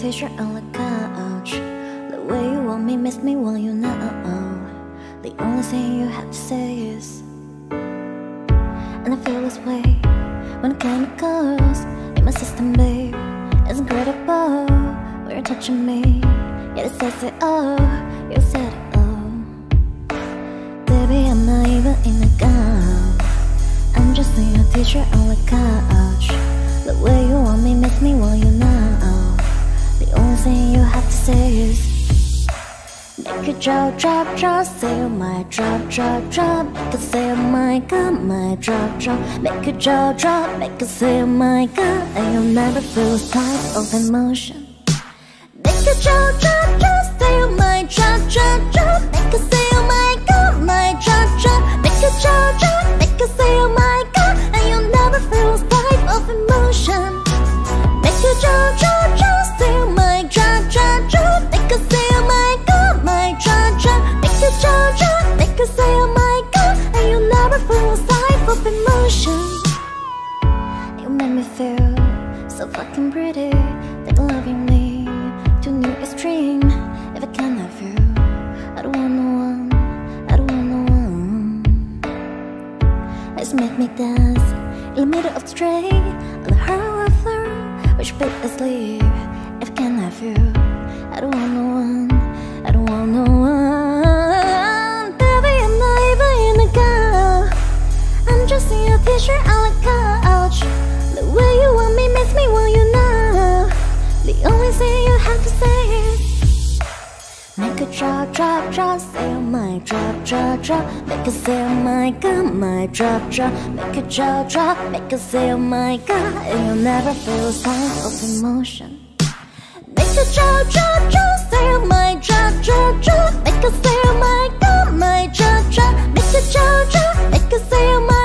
t-shirt on the couch. The way you want me makes me want you now. The only thing you have to say is, and I feel this way when the chemicals in my system, babe. It's incredible when you're touching me. Yeah, it says it all, you said it all. Baby, I'm not even in a gown. I'm just in a t-shirt on the couch. The way you want me makes me want you now. The only thing you have to say is, make it drop, drop, drop. Say oh my drop, drop, drop. Make it say oh my god, my drop, drop. Make it drop, drop. Make it say oh my god. And you'll never feel this type of emotion. Make it drop, drop, drop. Say oh my drop, drop, drop. Make it say oh my god, my drop, drop. Make it drop, drop. Make it say oh my god. And you'll never feel this type of emotion. Make it drop, drop, drop. Say oh my drop, drop, drop. Make it say oh my god, my drop, drop. Make it drop, drop. Make it say oh my god. And you'll never feel this type of emotion. You make me feel so fucking pretty, like loving me to new extreme. If I can't have you, I don't want no one, I don't want no one. Let's make me dance in the middle of the street on the highway floor, which bed asleep. If I can't have you, I don't want no one, I don't want no one. Baby, I'm not even in a gown. I'm just in a t-shirt on the couch. The way you want me makes me want you now. The only thing you have to say is, make it drop, drop, drop. Say oh my drop, drop, drop. Make it say oh my god, my drop, drop. Make it drop, drop. Make it say oh my god. And you'll never feel this type of emotion. Make it drop, drop, drop. Say oh my drop, drop, drop. Make it say oh my god, my drop, drop. Make it drop, drop. Make it say oh my